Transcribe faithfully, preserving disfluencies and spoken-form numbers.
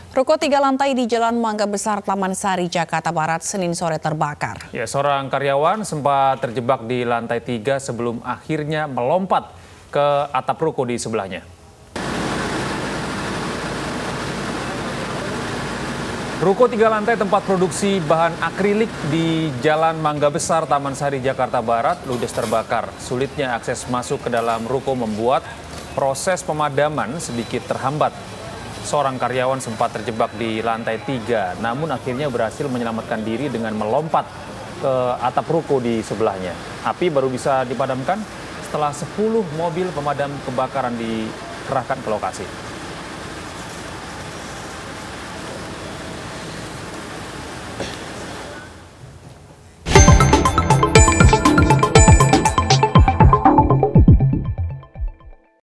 Ruko tiga lantai di Jalan Mangga Besar, Taman Sari, Jakarta Barat, Senin sore terbakar. Ya, seorang karyawan sempat terjebak di lantai tiga sebelum akhirnya melompat ke atap ruko di sebelahnya. Ruko tiga lantai tempat produksi bahan akrilik di Jalan Mangga Besar, Taman Sari, Jakarta Barat, ludes terbakar. Sulitnya akses masuk ke dalam ruko membuat proses pemadaman sedikit terhambat. Seorang karyawan sempat terjebak di lantai tiga, namun akhirnya berhasil menyelamatkan diri dengan melompat ke atap ruko di sebelahnya. Api baru bisa dipadamkan setelah sepuluh mobil pemadam kebakaran dikerahkan ke lokasi.